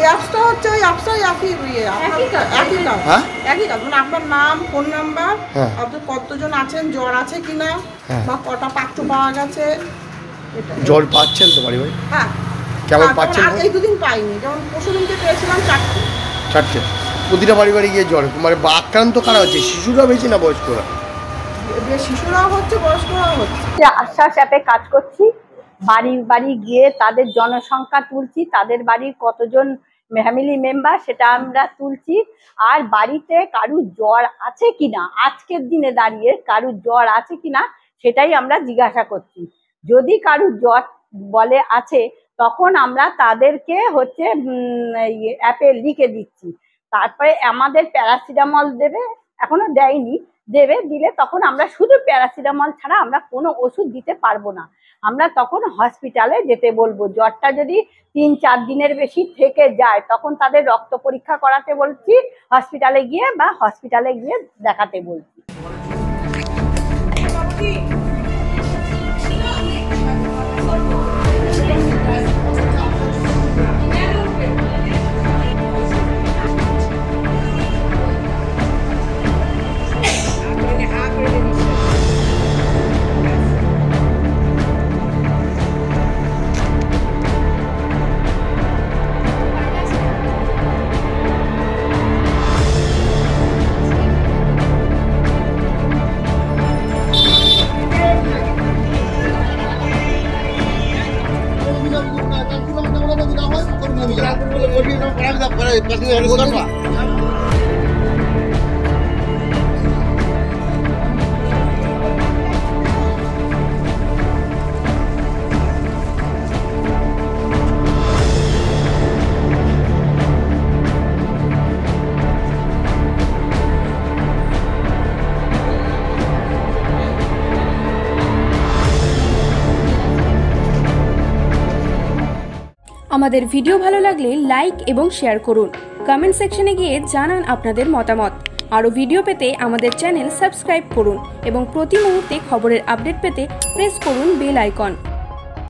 এই অ্যাপসটা হচ্ছে ওই অ্যাপসটাই একই কাজ। একই কাজ, মানে আপনার নাম, ফোন নাম্বার, আপনার কতজন আছেন, জ্বর আছে কিনা, বা কটা পাত্র পাওয়া গেছে। জ্বর পাচ্ছেন তো বাড়ি বাড়ি? হ্যাঁ। কেমন পাচ্ছেন? এই দুদিন পাইনি, যেমন পরশুদিনকে পেয়েছিলাম 4টে। প্রতিটা বাড়ি বাড়ি গিয়ে জ্বর, মানে আক্রান্ত কারা হচ্ছে? শিশুরা বেশি না বয়স্করা? শিশুরাও হচ্ছে, বয়স্করাও হচ্ছে। আশ্বাস অ্যাপে কাজ করছি, বাড়ি বাড়ি গিয়ে তাদের জনসংখ্যা তুলছি, তাদের বাড়ির কতজন ফ্যামিলি মেম্বার সেটা আমরা তুলছি। আর বাড়িতে কারুর জ্বর আছে কিনা, আজকের দিনে দাঁড়িয়ে কারুর জ্বর আছে কিনা সেটাই আমরা জিজ্ঞাসা করছি। যদি কারুর জ্বর বলে আছে, তখন আমরা তাদেরকে হচ্ছে অ্যাপে লিখে দিচ্ছি। তারপরে আমাদের প্যারাসিটামল দেবে, এখনো দেয়নি, দেবে, দিলে তখন আমরা শুধু প্যারাসিটামল ছাড়া আমরা কোনো ওষুধ দিতে পারবো না। আমরা তখন হসপিটালে যেতে বলবো। জ্বরটা যদি 3-4 দিনের বেশি থেকে যায়, তখন তাদের রক্ত পরীক্ষা করাতে বলছি হসপিটালে গিয়ে, বা হসপিটালে গিয়ে দেখাতে বলছি। আমাদের ভিডিও ভালো লাগলে লাইক এবং শেয়ার করুন। কমেন্ট সেকশনে গিয়ে জানান আপনাদের মতামত। আরও ভিডিও পেতে আমাদের চ্যানেল সাবস্ক্রাইব করুন এবং প্রতি মুহূর্তে খবরের আপডেট পেতে প্রেস করুন বেল আইকন।